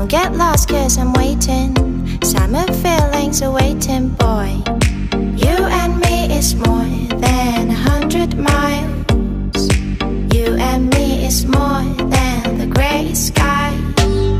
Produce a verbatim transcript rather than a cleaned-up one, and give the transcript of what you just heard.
Don't get lost cause I'm waiting. Summer feelings are waiting, boy. You and me is more than a hundred miles.